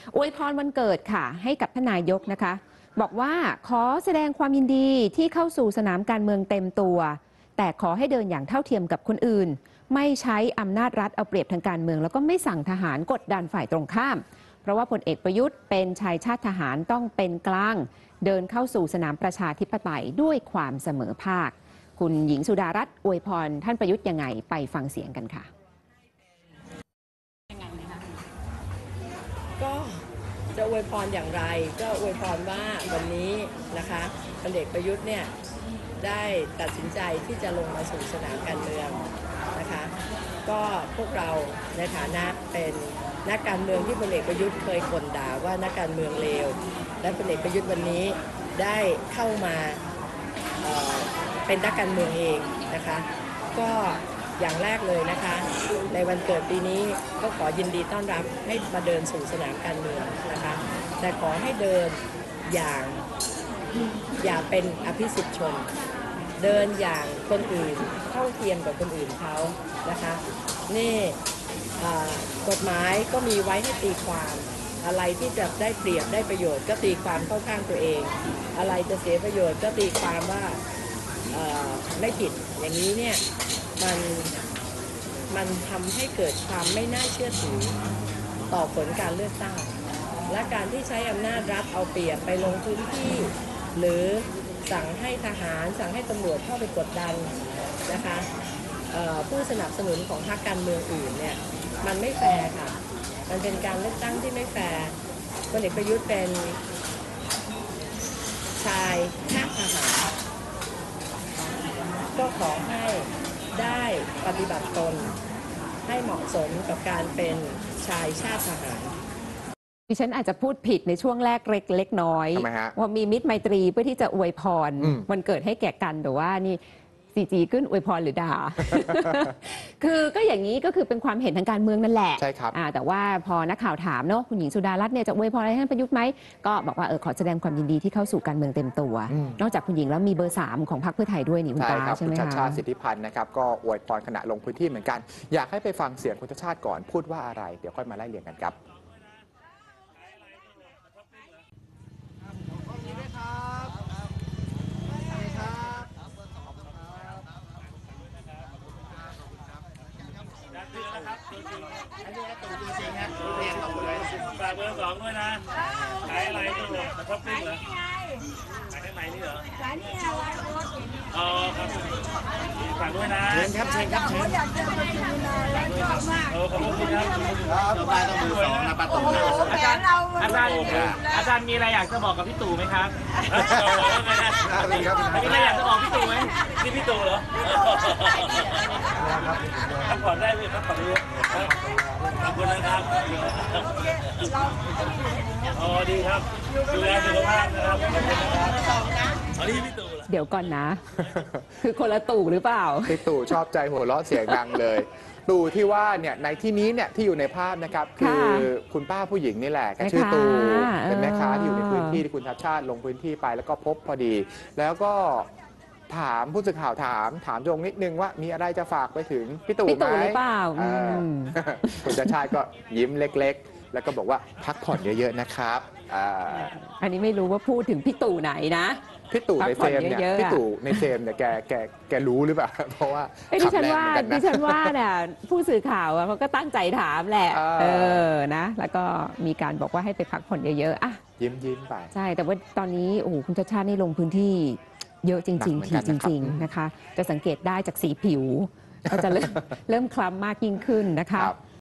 อวยพรวันเกิดค่ะให้กับทนายกนะคะบอกว่าขอแสดงความยินดีที่เข้าสู่สนามการเมืองเต็มตัวแต่ขอให้เดินอย่างเท่าเทียมกับคนอื่นไม่ใช้อำนาจรัฐเอาเปรียบทางการเมืองแล้วก็ไม่สั่งทหารกดดันฝ่ายตรงข้ามเพราะว่าพลเอกประยุทธ์เป็นชายชาติทหารต้องเป็นกลางเดินเข้าสู่สนามประชาธิปไตยด้วยความเสมอภาคคุณหญิงสุดารัตน์อวยพรท่านประยุทธ์ยังไงไปฟังเสียงกันค่ะก็จะอวยพรอย่างไรก็อวยพรว่าวันนี้นะคะพลเอกประยุทธ์เนี่ยได้ตัดสินใจที่จะลงมาสู่สนามการเมืองนะคะก็พวกเราในฐานะเป็นนักการเมืองที่พลเอกประยุทธ์เคยก่นด่าว่านักการเมืองเลวและพลเอกประยุทธ์วันนี้ได้เข้ามาเป็นนักการเมืองเองนะคะก็อย่างแรกเลยนะคะในวันเกิดปีนี้ก็ขอยินดีต้อนรับให้มาเดินสู่สนามการเมืองนะคะแต่ขอให้เดินอย่างอย่าเป็นอภิสิทธิชนเดินอย่างคนอื่นเท่าเทียมกับคนอื่นเขานะคะนี่กฎหมายก็มีไว้ให้ตีความอะไรที่จะได้เปรียบได้ประโยชน์ก็ตีความเข้าข้างตัวเองอะไรจะเสียประโยชน์ก็ตีความว่าไม่ผิดอย่างนี้เนี่ยมันทำให้เกิดความไม่น่าเชื่อถือต่อผลการเลือกตั้งและการที่ใช้อำนาจรัฐเอาเปรียบไปลงพื้นที่หรือสั่งให้ทหารสั่งให้ตำรวจเข้าไปกดดันนะคะผู้สนับสนุนของพรรคการเมืองอื่นเนี่ยมันไม่แฟร์ค่ะมันเป็นการเลือกตั้งที่ไม่แฟร์พลเอกประยุทธ์เป็นชายชาติทหารก็ขอให้ได้ปฏิบัติตนให้เหมาะสมกับการเป็นชายชาติทหารดิฉันอาจจะพูดผิดในช่วงแรกเล็กน้อยว่ามีมิตรไมตรีเพื่อที่จะอวยพรวันเกิดให้แก่กันแต่ว่านี่4G ขึ้นอวยพรหรือด่า คือก็อย่างนี้ก็คือเป็นความเห็นทางการเมืองนั่นแหละใช่ครับแต่ว่าพอนักข่าวถามเนาะคุณหญิงสุดารัตน์เนี่ยจะอวยพรอะไรให้ท่านประยุทธ์ไหมก็บอกว่าขอแสดงความยินดีที่เข้าสู่การเมืองเต็มตัวนอกจากคุณหญิงแล้วมีเบอร์3ของพรรคเพื่อไทยด้วยนี่คุณตาใช่ไหมคะคุณชาติชาติสิทธิพันธ์นะครับก็อวยพรขณะลงพื้นที่เหมือนกันอยากให้ไปฟังเสียงคุณชาติชาติก่อนพูดว่าอะไรเดี๋ยวค่อยมาไล่เรียงกันครับอันนี้ตู่จริงๆครับเรียนต่อเลยฝากเบอร์2ด้วยนะขายอะไรนี่เหรอท็อปปิ้งเหรอขายข้างในนี่เหรอขายนี่อะไรอ๋อครับฝากด้วยนะเชิญครับเชิญครับเชิญอยากจะมาดูเลยชอบมากขอบคุณครับต่อไปต้องมือ2นะป้าตู่อาจารย์มีอะไรอยากจะบอกกับพี่ตู่ไหมครับมีอะไรอยากจะบอกพี่ตู่ไหมนี่พี่ตู่เหรอพักผ่อนได้ไหมพักผ่อนได้ขอบคุณนะครับอ๋อดีครับดูแลสุขภาพนะครับขอบคุณนะครับอันนี้พี่ตู่เดี๋ยวก่อนนะ คือคนละตู่หรือเปล่าพี่ตู่ชอบใจหัวเราะเสียงดังเลยตู่ที่ว่าเนี่ยในที่นี้เนี่ยที่อยู่ในภาพนะครับคือคุณป้าผู้หญิงนี่แหละแกชื่อตู่เป็นแม่ค้าที่อยู่ในพื้นที่ที่คุณชาติชาติลงพื้นที่ไปแล้วก็พบพอดีแล้วก็ถามผู้สื่อข่าวถามตรงนิดนึงว่ามีอะไรจะฝากไปถึงพี่ตู่ไหมหรือเปล่าคุณชาติชาติก็ยิ้มเล็กๆแล้วก็บอกว่าพักผ่อนเยอะๆนะครับอันนี้ไม่รู้ว่าพูดถึงพี่ตู่ไหนนะพี่ตู่ในเฟรมเนี่ยพี่ตู่ในเฟรมเนี่ยแกรู้หรือเปล่าเพราะว่าดิฉันว่าเนี่ยผู้สื่อข่าวเขาก็ตั้งใจถามแหละนะแล้วก็มีการบอกว่าให้ไปพักผ่อนเยอะๆอ่ะยิ้มไปใช่แต่ว่าตอนนี้โอ้โหคุณชาติชาตินี่ลงพื้นที่เยอะจริงๆถี่จริงๆนะคะจะสังเกตได้จากสีผิวก็จะเริ่มคล้ำมากยิ่งขึ้นนะคะ